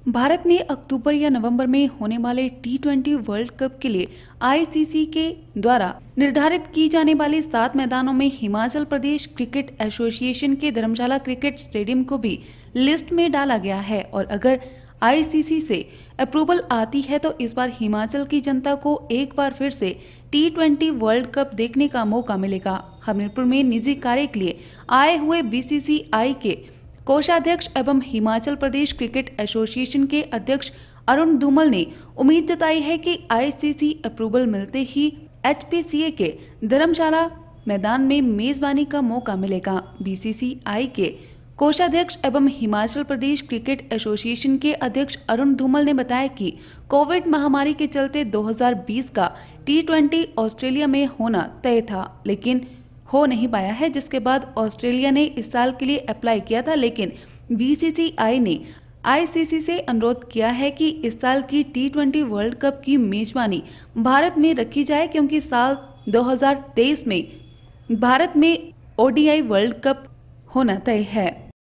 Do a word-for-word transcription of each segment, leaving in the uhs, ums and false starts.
भारत में अक्टूबर या नवंबर में होने वाले टी ट्वेंटी वर्ल्ड कप के लिए आई सी सी के द्वारा निर्धारित की जाने वाली सात मैदानों में हिमाचल प्रदेश क्रिकेट एसोसिएशन के धर्मशाला क्रिकेट स्टेडियम को भी लिस्ट में डाला गया है। और अगर आई सी सी से अप्रूवल आती है तो इस बार हिमाचल की जनता को एक बार फिर से टी ट्वेंटी वर्ल्ड कप देखने का मौका मिलेगा। हमीरपुर में निजी कार्य के लिए आए हुए बी सी सी आई के कोषाध्यक्ष एवं हिमाचल प्रदेश क्रिकेट एसोसिएशन के अध्यक्ष अरुण धूमल ने उम्मीद जताई है कि आई सी सी अप्रूवल मिलते ही एच पी सी ए के धर्मशाला मैदान में मेजबानी का मौका मिलेगा। बी सी सी आई के कोषाध्यक्ष एवं हिमाचल प्रदेश क्रिकेट एसोसिएशन के अध्यक्ष अरुण धूमल ने बताया कि कोविड महामारी के चलते दो हज़ार बीस का टी ट्वेंटी ऑस्ट्रेलिया में होना तय था, लेकिन हो नहीं पाया है, जिसके बाद ऑस्ट्रेलिया ने इस साल के लिए अप्लाई किया था। लेकिन बी सी सी आई ने आई सी सी से अनुरोध किया है कि इस साल की टी ट्वेंटी वर्ल्ड कप की मेजबानी भारत में रखी जाए, क्योंकि साल दो हज़ार तेईस में भारत में O D I world cup होना तय है।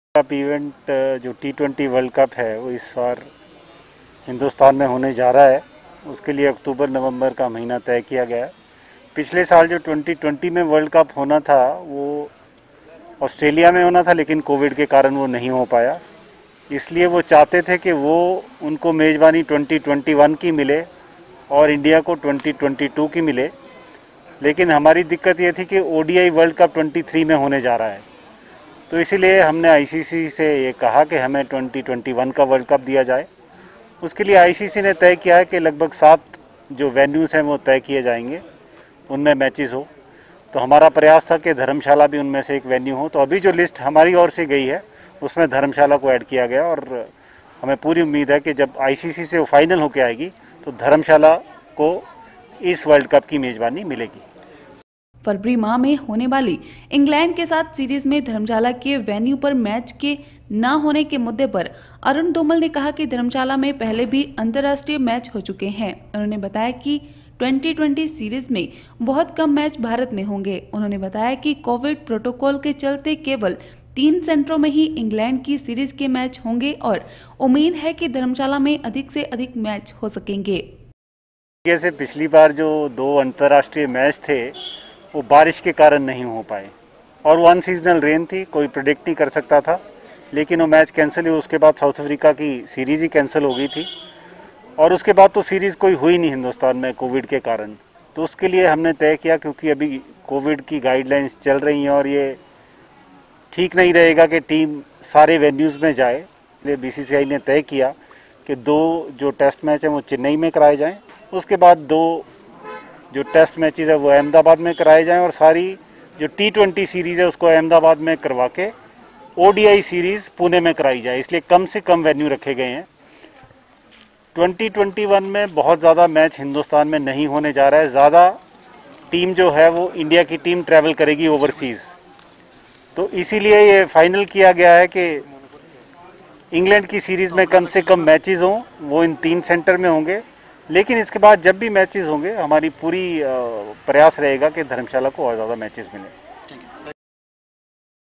इवेंट जो टी ट्वेंटी वर्ल्ड कप है वो इस बार हिंदुस्तान में होने जा रहा है। उसके लिए अक्टूबर नवंबर का महीना तय किया गया है। पिछले साल जो ट्वेंटी ट्वेंटी में वर्ल्ड कप होना था वो ऑस्ट्रेलिया में होना था, लेकिन कोविड के कारण वो नहीं हो पाया। इसलिए वो चाहते थे कि वो उनको मेज़बानी ट्वेंटी ट्वेंटी वन की मिले और इंडिया को ट्वेंटी ट्वेंटी टू की मिले। लेकिन हमारी दिक्कत ये थी कि O D I world cup twenty three में होने जा रहा है, तो इसीलिए हमने आई सी सी से ये कहा कि हमें ट्वेंटी ट्वेंटी वन का वर्ल्ड कप दिया जाए। उसके लिए आई सी सी ने तय किया है कि लगभग सात जो वेन्यूज़ हैं वो तय किए जाएंगे, उनमें मैचेस हो। तो हमारा प्रयास था कि धर्मशाला भी उनमें से एक वेन्यू हो। तो अभी जो लिस्ट हमारी ओर से गई है उसमें धर्मशाला को ऐड किया गया और हमें पूरी उम्मीद है कि जब आई सी सी से वो फाइनल होकर आएगी तो धर्मशाला को इस वर्ल्ड कप की मेज़बानी मिलेगी। फरवरी माह में होने वाली इंग्लैंड के साथ सीरीज में धर्मशाला के वेन्यू पर मैच के न होने के मुद्दे पर अरुण धूमल ने कहा कि धर्मशाला में पहले भी अंतर्राष्ट्रीय मैच हो चुके हैं। उन्होंने बताया कि ट्वेंटी ट्वेंटी सीरीज में बहुत कम मैच भारत में होंगे। उन्होंने बताया कि कोविड प्रोटोकॉल के चलते केवल तीन सेंटरों में ही इंग्लैंड की सीरीज के मैच होंगे और उम्मीद है कि धर्मशाला में अधिक से अधिक मैच हो सकेंगे। जैसे पिछली बार जो दो अंतर्राष्ट्रीय मैच थे वो बारिश के कारण नहीं हो पाए और वो अनसीजनल रेन थी, कोई प्रेडिक्ट नहीं कर सकता था, लेकिन वो मैच कैंसिल हुए। उसके बाद साउथ अफ्रीका की सीरीज़ ही कैंसिल हो गई थी और उसके बाद तो सीरीज़ कोई हुई नहीं हिंदुस्तान में कोविड के कारण। तो उसके लिए हमने तय किया, क्योंकि अभी कोविड की गाइडलाइंस चल रही हैं और ये ठीक नहीं रहेगा कि टीम सारे वेन्यूज़ में जाए, इसलिए बी सी सी आई ने तय किया कि दो जो टेस्ट मैच हैं वो चेन्नई में कराए जाएं, उसके बाद दो जो टेस्ट मैचेस है वो अहमदाबाद में कराए जाएं और सारी जो टी ट्वेंटी सीरीज़ है उसको अहमदाबाद में करवा के O D I series Pune में कराई जाए। इसलिए कम से कम वेन्यू रखे गए हैं। ट्वेंटी ट्वेंटी वन में बहुत ज़्यादा मैच हिंदुस्तान में नहीं होने जा रहा है। ज़्यादा टीम जो है वो इंडिया की टीम ट्रैवल करेगी ओवरसीज़, तो इसीलिए ये फाइनल किया गया है कि इंग्लैंड की सीरीज़ में कम से कम मैचेस हों, वो इन तीन सेंटर में होंगे। लेकिन इसके बाद जब भी मैचेस होंगे हमारी पूरी प्रयास रहेगा कि धर्मशाला को और ज़्यादा मैचेस मिलें।